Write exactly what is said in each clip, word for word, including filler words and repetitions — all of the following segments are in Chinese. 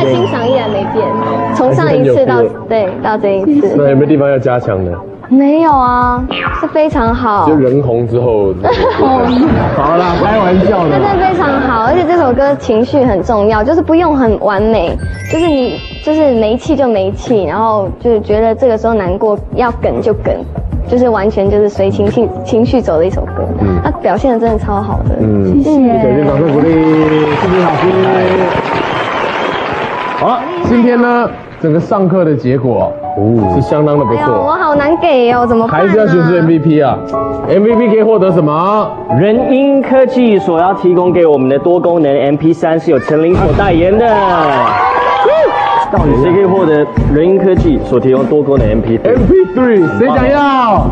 的欣赏依然没变，从上一次到对到这一次。 那有没有地方要加强的？ 没有啊，是非常好。 就人红之后，好啦，开玩笑的。 真的非常好，而且这首歌情绪很重要，就是不用很完美，就是你就是没气就没气，然后就是觉得这个时候难过要梗就梗，就是完全就是随情绪情绪走的一首歌。嗯，他表现的真的超好的。 嗯，谢谢，小军掌声鼓励，谢谢老师。好了，今天呢，整个上课的结果哦是相当的不错。哎呦， 我好难给哦，怎么办、啊？ 还是要选出 M V P 啊 ？M V P 可以获得什么？ 人音科技所要提供给我们的多功能 M P 三是由陈琳所代言的。到底谁可以获得人音科技所提供多功能 M P 三 ？M P 三 谁想要？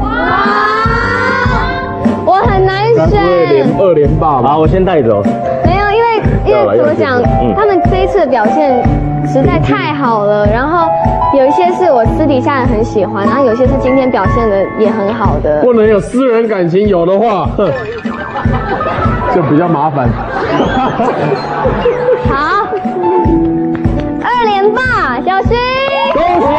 我很难选。 连二连霸。 好，我先带走。 没有，因为因为怎么讲，他们这一次的表现实在太好了。然后有一些是我私底下很喜欢，然后有些是今天表现的也很好的。 不能有私人感情，有的话，就比较麻烦。 好，二连霸，小薰， 恭喜！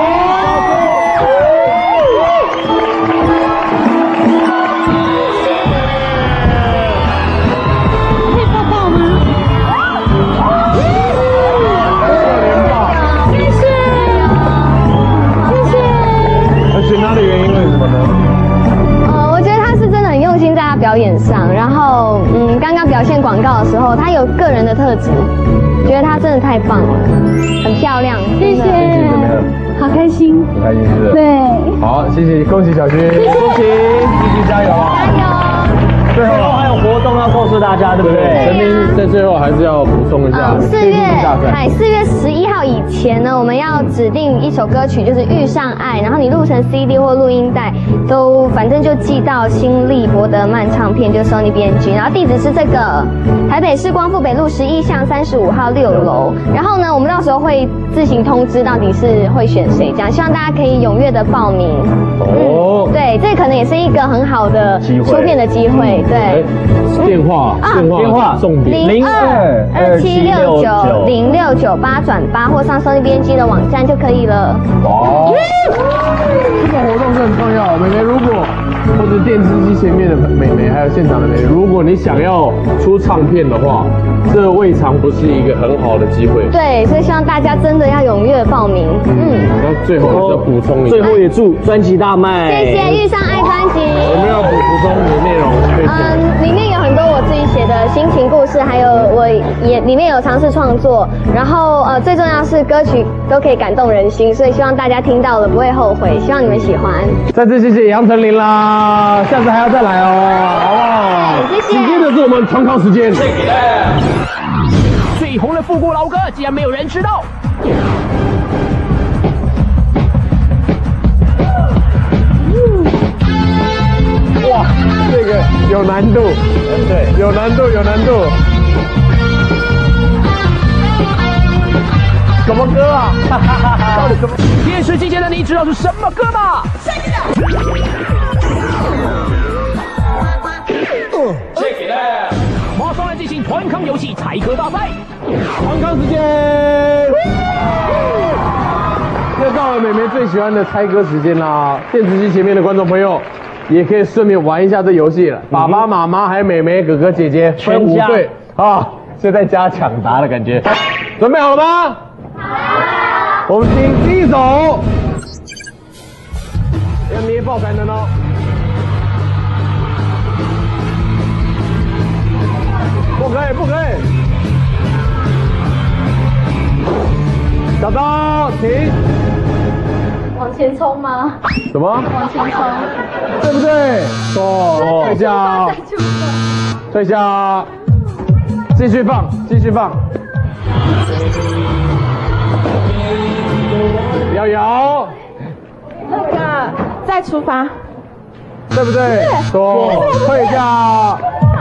选他的原因为什么呢？ 呃，我觉得他是真的很用心在他表演上，然后嗯，刚刚表现广告的时候，他有个人的特质，觉得他真的太棒了，很漂亮，谢谢，好开心， 很开心是不是？ 对， 好，谢谢，恭喜小薰，恭喜，继续加油啊！ 加油！ 最后还有活动要告诉大家，对不对？ 陈明在最后还是要补充一下， 四月哎，四月十一号以前呢，我们要指定一首歌曲，就是《遇上爱》，然后你录成 C D 或录音带，都反正就寄到新力博德曼唱片，就是 Sony B M G， 然后地址是这个台北市光复北路十一巷三十五号六楼。然后呢，我们到时候会自行通知到底是会选谁，这样希望大家可以踊跃的报名。哦、嗯，对，这可能也是一个很好的出片的机会。对， 电话电话送点零二二七六九零六九八转八，或上 Sony B M G 的网站就可以了。 哦，这个活动是很重要的，妹妹如果或者电视机前面的妹妹，还有现场的妹妹，如果你想要出唱片的话，这未尝不是一个很好的机会。 对，所以希望大家真的要踊跃报名。嗯， 那最后再补充一下， 最后也祝专辑大卖。 谢谢遇上爱专辑。 我们要补补充你的内容。 嗯，里面有很多我自己写的心情故事，还有我也里面有尝试创作，然后呃最重要是歌曲都可以感动人心，所以希望大家听到了不会后悔，希望你们喜欢。 再次谢谢杨丞琳啦，下次还要再来哦，好不好？ 谢谢。 紧接着是我们长考时间。 最红的复古老歌竟然没有人知道。 哇，这个有难度，对，有难度，有难度。什么歌啊？到底什么？ 电视机前的你知道是什么歌吗？马上来进行团康游戏猜歌大赛。 团康时间。又到了美眉最喜欢的猜歌时间啦！电视机前面的观众朋友，也可以顺便玩一下这游戏了。爸爸妈妈还有妹妹哥哥姐姐分五队啊，是在家抢答的感觉。准备好了吗？好。我们听第一首，要捏爆才能哦。不可以，不可以。小刀，停。 往前冲吗？ 什么？ 往前冲， 对不对？错，退下，退下，继续放，继续放，摇摇， 那个再出发， 对不对？错，退下，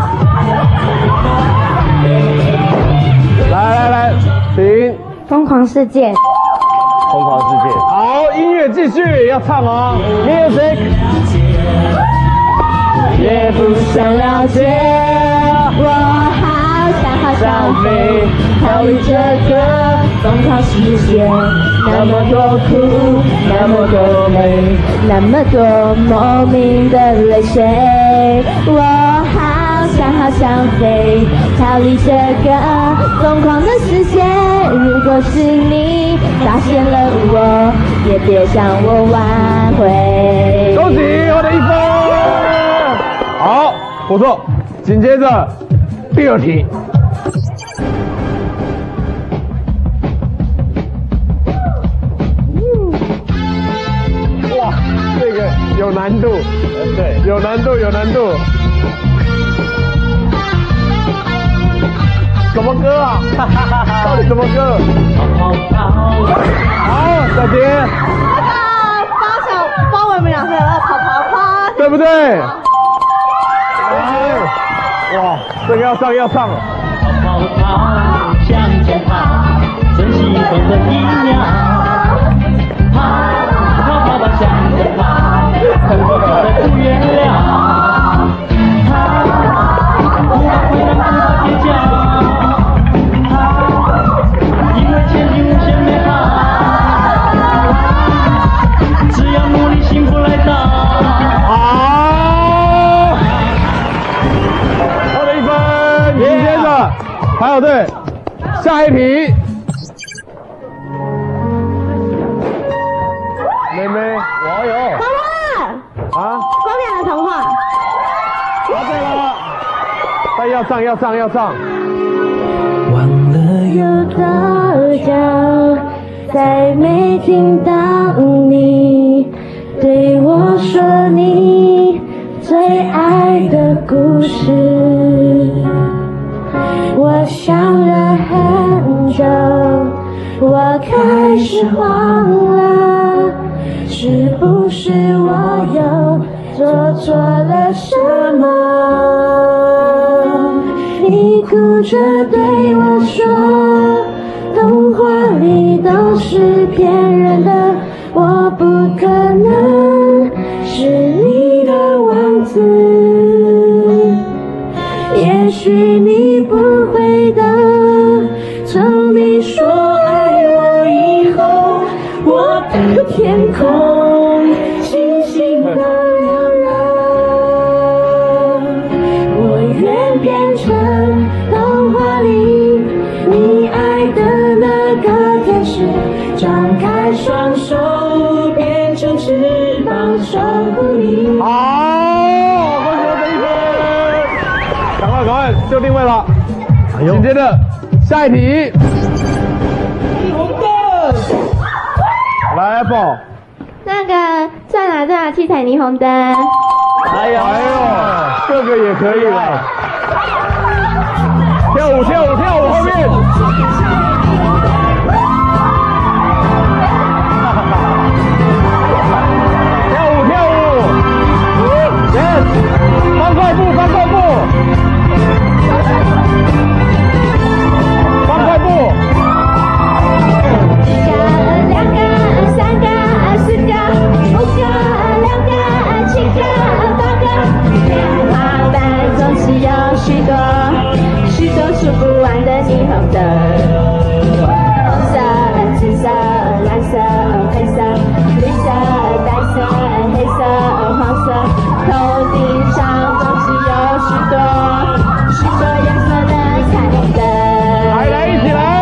来来来，停， 疯狂世界。 疯狂世界， 好，音乐继续要唱哦 ，music， 也不想了解，我好想好想飞，逃离这个疯狂世界，那么多苦，那么多累，那么多莫名的泪水。我好想好想飞，逃离这个疯狂的世界。如果是你发现了我，也别向我挽回。 恭喜我的一分，好，不错。紧接着第二题。哇，这个有难度，对，有难度，有难度。什么歌啊？到底什么歌？好，小杰。 那个包小包我们两个人了，跑跑跑， 对不对？哎，哇，这个要上要上。 跑跑向前跑，珍惜风的一秒。跑跑跑跑向前跑，很多的不原谅。跑，不会让自己跌跤。因为前景无限美好，只要努力，幸福来到。 好，获得一分。紧接着，还有队，下一题。妹妹，我有。 妈妈， 啊？ 封面的童话。 答对了。但要上，要上，要上。 忘了有多久，再没听到你对我说你最爱的故事。我想了很久，我开始慌了，是不是我又做错了什么？你哭着对我说，童话里都是骗人的，我不可能是你的王子。也许你不会的，从你说爱我以后，我的天空星星都亮了。我愿变成童话里你爱的那个天使，张开双手变成翅膀守护你。 好，恭喜我得一分。赶快，赶快，就定位了。紧接着下一题。红灯。来 ，Apple。 那个在哪在哪七彩霓虹灯。 哎呦，哎呦，这个也可以了。跳舞，跳舞，跳舞，后面。跳舞，跳舞。Yes， 翻快步，翻快步。翻快步。 一个、两个、三个、四个、五个、六个、七个、八个，天花板总是有许多许多数不完的霓虹灯，红色、紫色、蓝色、黑色、绿色、白色、黑色、黄色，头顶上总是有许多许多颜色的彩虹灯。 来来，一起来。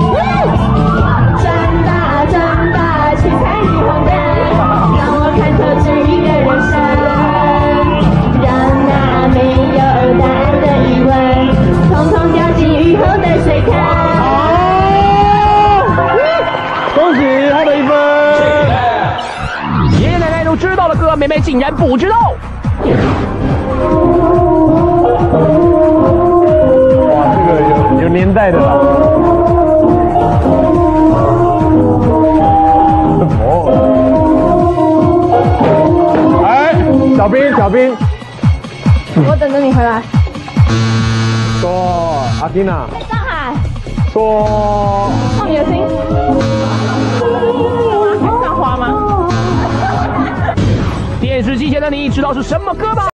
转吧转吧，七彩霓虹灯，让我看透这一个人生，让那没有答案的疑问，统统掉进雨后的水坑。 恭喜他的一分。 爷爷奶奶都知道的歌，妹妹竟然不知道。 哇，这个有有年代的了。哎，小兵，小兵， 我等着你回来。 说阿金娜， 上海， 说少女的心。上花吗？ 电视机前的你知道是什么歌吗？